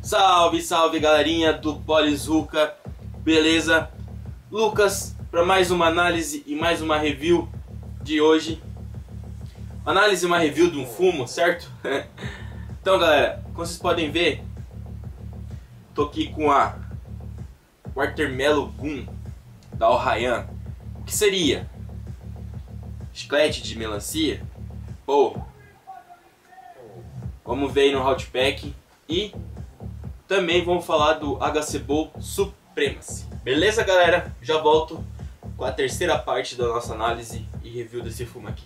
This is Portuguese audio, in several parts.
Salve, salve galerinha do Polizuca, beleza? Lucas para mais uma análise e mais uma review de hoje. Análise e uma review de um fumo, certo? Então galera, como vocês podem ver, tô aqui com a Watermelon Gum da Ohayam. O que seria? Chiclete de melancia? Pô, vamos ver aí no Hot Pack. E também vamos falar do HC-Bowl Supremacy. Beleza, galera? Já volto com a terceira parte da nossa análise e review desse fumo aqui.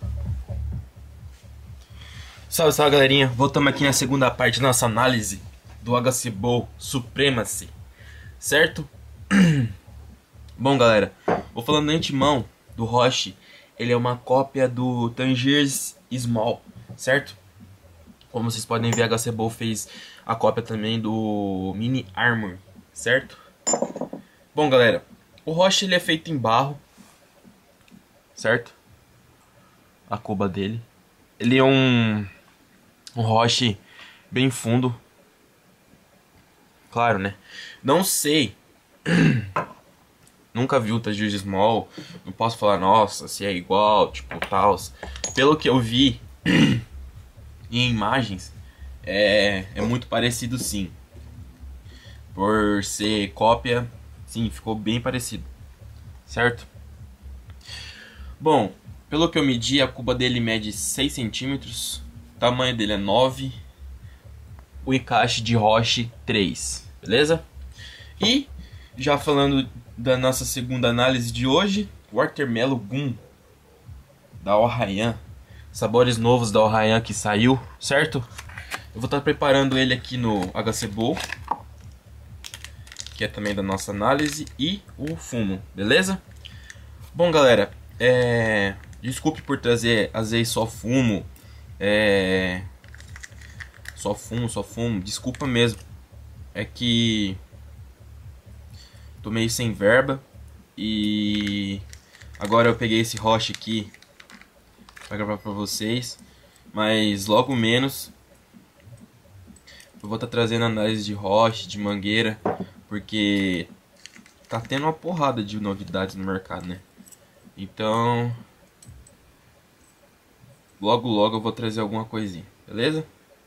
Salve, salve, galerinha. Voltamos aqui na segunda parte da nossa análise do HC-Bowl Supremacy, certo? Bom, galera, vou falando de antemão do Roche. Ele é uma cópia do Tangiers Small, certo? Como vocês podem ver, a HC-Bowl fez a cópia também do Mini Armor, certo? Bom, galera, o Roche ele é feito em barro, certo? A cuba dele. Ele é um Roche bem fundo. Claro, né? Não sei. Nunca vi o Tangiers Small. Não posso falar, nossa, se é igual, tipo, tal. Pelo que eu vi em imagens, é muito parecido, sim. Por ser cópia, sim, ficou bem parecido, certo? Bom, pelo que eu medi, a cuba dele mede 6 centímetros, o tamanho dele é 9, o encaixe de Roche 3, beleza? E já falando da nossa segunda análise de hoje, Watermelon Gum da Ohayam. Sabores novos da Ohayam que saiu, certo? Eu vou estar preparando ele aqui no HC-Bowl, que é também da nossa análise, e o fumo, beleza? Bom, galera, desculpe por trazer às vezes só fumo, só fumo, desculpa mesmo. É que tô meio sem verba e agora eu peguei esse Roche aqui pra gravar pra vocês, mas logo menos eu vou estar trazendo análise de Roche, de mangueira, porque tá tendo uma porrada de novidades no mercado, né? Então logo eu vou trazer alguma coisinha, beleza?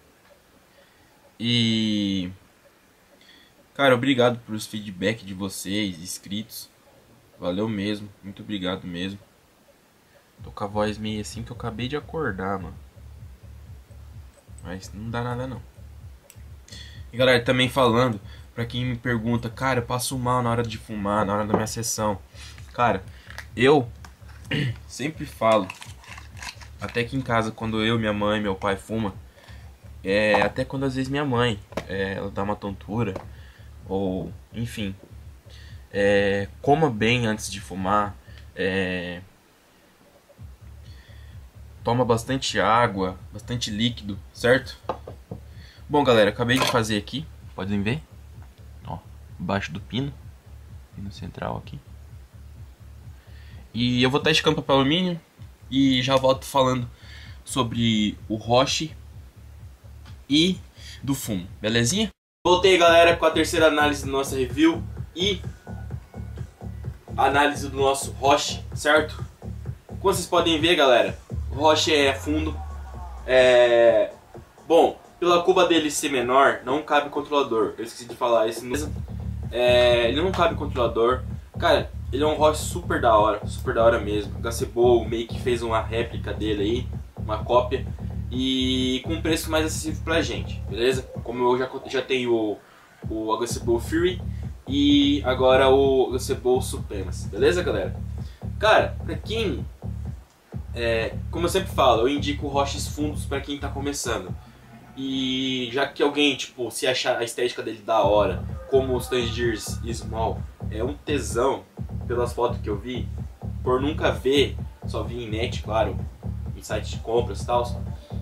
E cara, obrigado pelos feedback de vocês, inscritos. Valeu mesmo, muito obrigado mesmo. Tô com a voz meio assim que eu acabei de acordar, mano. Mas não dá nada não. E galera, também falando, pra quem me pergunta, cara, eu passo mal na hora de fumar, na hora da minha sessão. Cara, eu sempre falo, até aqui em casa, quando eu, minha mãe, meu pai fuma, até quando às vezes minha mãe, ela dá uma tontura, ou enfim, coma bem antes de fumar, toma bastante água, bastante líquido, certo? Bom, galera, acabei de fazer aqui, podem ver, ó, embaixo do pino central aqui. E eu vou estar esticando papel alumínio e já volto falando sobre o Roche e do fumo, belezinha? Voltei, galera, com a terceira análise da nossa review e a análise do nosso Roche, certo? Como vocês podem ver, galera, o Roche é fundo. Bom, pela cuba dele ser menor, não cabe controlador. Eu esqueci de falar isso mesmo. Ele não cabe controlador. Cara, ele é um Roche super da hora mesmo. O HC-Bowl meio que fez uma réplica dele aí, uma cópia, e com um preço mais acessível pra gente, beleza? Como eu já tenho o HC-Bowl Fury e agora o HC-Bowl Supremacy, beleza, galera? Cara, pra quem... como eu sempre falo, eu indico roches fundos pra quem tá começando. E já que alguém, tipo, se achar a estética dele da hora, como os Tangiers Small, é um tesão, pelas fotos que eu vi, por nunca ver, só vi em net, claro, em site de compras e tal.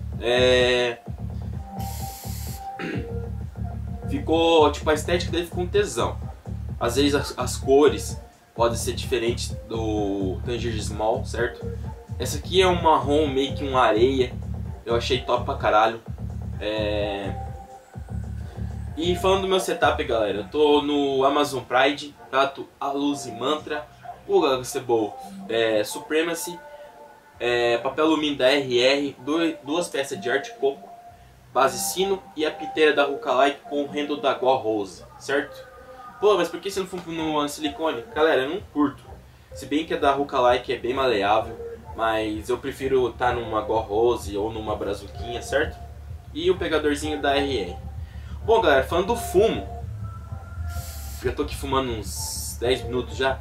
Ficou, tipo, a estética dele ficou um tesão. Às vezes as cores podem ser diferentes do Tangiers Small, certo? Essa aqui é um marrom, meio que uma areia. Eu achei top pra caralho. E falando do meu setup, galera, eu tô no Amazon Pride, prato Aluz e Mantra, o Galaxy Supremacy, papel alumínio da RR, duas peças de arte coco, base sino e a piteira da Hucalike com o handle da Go Rose, certo? Pô, mas por que você não fuma no silicone? Galera, eu não curto. Se bem que a da Hucalike é bem maleável, mas eu prefiro estar numa Go Rose ou numa Brazuquinha, certo? E o pegadorzinho da RR. Bom, galera, falando do fumo, já tô aqui fumando uns 10 minutos já.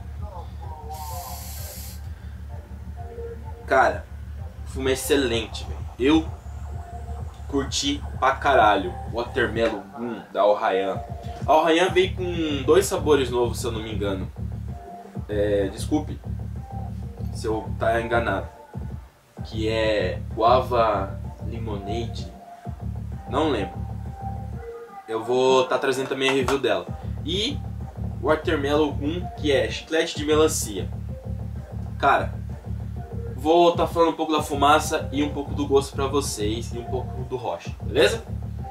Cara, o fumo é excelente, velho. Eu curti pra caralho o Watermelon da Al-Rayyan. A Al-Rayyan veio com 2 sabores novos, se eu não me engano. Desculpe se eu tá enganado. Que é Guava Lemonade. Não lembro. Eu vou estar trazendo também a review dela. E Watermelon 1, que é chiclete de melancia. Cara, vou estar falando um pouco da fumaça e um pouco do gosto pra vocês e um pouco do rocha, beleza?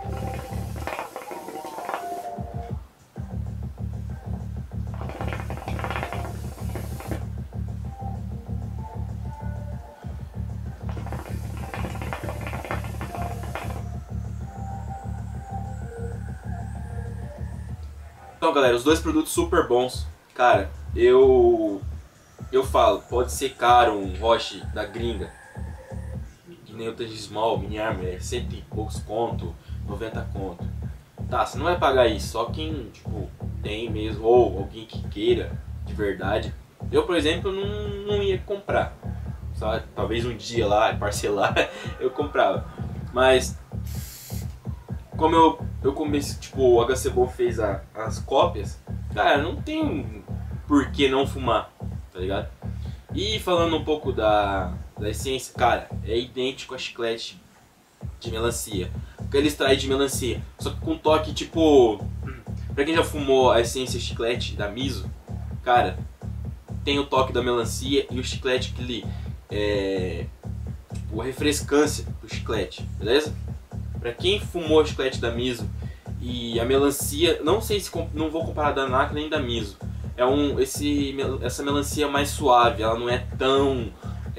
Então, galera, os dois produtos super bons. Cara, eu falo, pode ser caro um Roche da gringa, que nem o TG Small, Mini Arm, é 100 e poucos conto, 90 conto. Tá, você não vai pagar isso, só quem, tipo, tem mesmo, ou alguém que queira, de verdade. Eu, por exemplo, não ia comprar, sabe? Talvez um dia lá, parcelar, eu comprava. Mas, como eu comecei, tipo, o HC Bom fez as cópias, cara, não tem por que não fumar, tá ligado? E falando um pouco da essência, cara, é idêntico a chiclete de melancia, aquele extraído de melancia, só que com toque, tipo, pra quem já fumou a essência chiclete da Miso, cara, tem o toque da melancia e o chiclete aquele, tipo, a refrescância do chiclete, beleza? Pra quem fumou chiclete da Miso e a melancia, não sei se não vou comparar da NACA nem da Miso. Essa melancia mais suave, ela não é tão,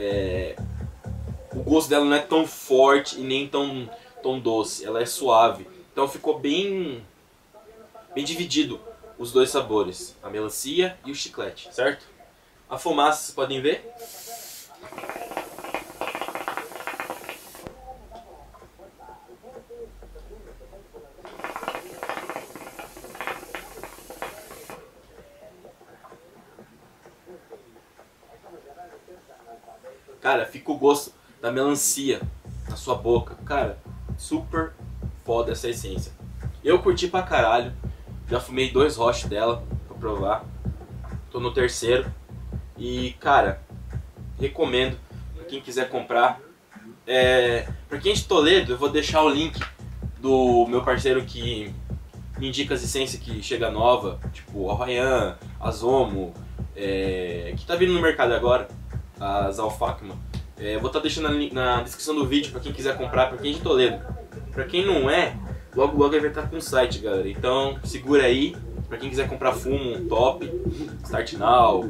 o gosto dela não é tão forte e nem tão doce, ela é suave. Então ficou bem dividido os dois sabores, a melancia e o chiclete, certo? A fumaça, vocês podem ver. Cara, fica o gosto da melancia na sua boca. Cara, super foda essa essência. Eu curti pra caralho. Já fumei 2 roches dela pra provar. Tô no terceiro. E, cara, recomendo pra quem quiser comprar. Pra quem é de Toledo, eu vou deixar o link do meu parceiro que me indica as essências que chega nova. Tipo, a Rayyan, a Zomo, que tá vindo no mercado agora. As Alfacma. Vou estar deixando na descrição do vídeo para quem quiser comprar, para quem é de Toledo. Para quem não é, logo logo vai estar com o site, galera. Então segura aí, para quem quiser comprar fumo top, Start Now,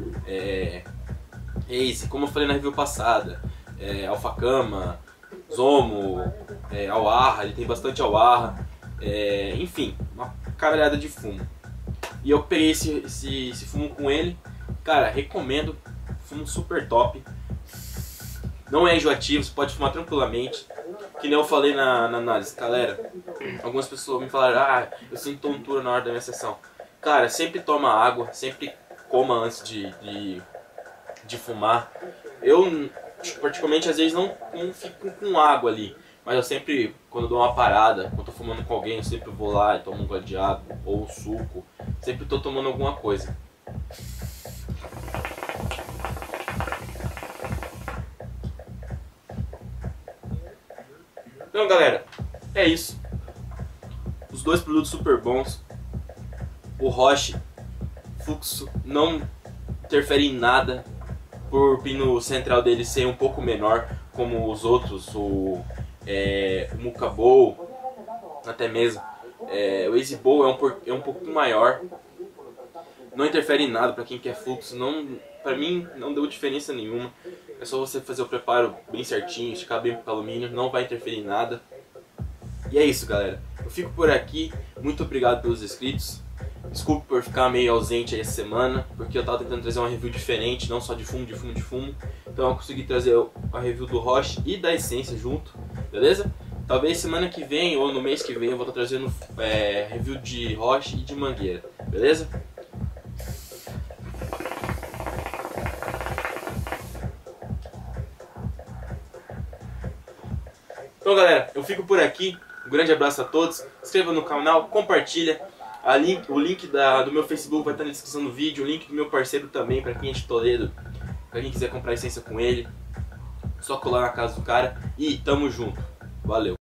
Ace, como eu falei na review passada, Alfacama, Zomo, Al-Arra, ele tem bastante Al-Arra, enfim, uma caralhada de fumo. E eu peguei esse fumo com ele, cara, recomendo. Fumo super top, não é enjoativo, você pode fumar tranquilamente. Que nem eu falei na análise, galera. Algumas pessoas me falaram, eu sinto tontura na hora da minha sessão. Cara, sempre toma água, sempre coma antes de fumar. Eu, particularmente, às vezes não fico com água ali, mas eu sempre, quando dou uma parada, quando tô fumando com alguém, eu sempre vou lá e tomo um gole de água ou suco. Sempre tô tomando alguma coisa. Então, galera, é isso. Os dois produtos super bons. O Roche fluxo não interfere em nada por o pino central dele ser um pouco menor, como os outros, o Mucabou, até mesmo. O Easy Bowl é um pouquinho maior, não interfere em nada para quem quer fluxo, pra mim não deu diferença nenhuma. É só você fazer o preparo bem certinho, esticar bem pro alumínio, não vai interferir em nada. E é isso, galera. Eu fico por aqui, muito obrigado pelos inscritos. Desculpe por ficar meio ausente aí essa semana, porque eu tava tentando trazer uma review diferente, não só de fumo. Então eu consegui trazer a review do Roche e da Essência junto, beleza? Talvez semana que vem ou no mês que vem eu vou estar trazendo review de Roche e de Mangueira, beleza? Então galera, eu fico por aqui, um grande abraço a todos, se inscreva no canal, compartilha, o link do meu Facebook vai estar na descrição do vídeo, o link do meu parceiro também, para quem é de Toledo, para quem quiser comprar essência com ele, só colar na casa do cara e tamo junto, valeu!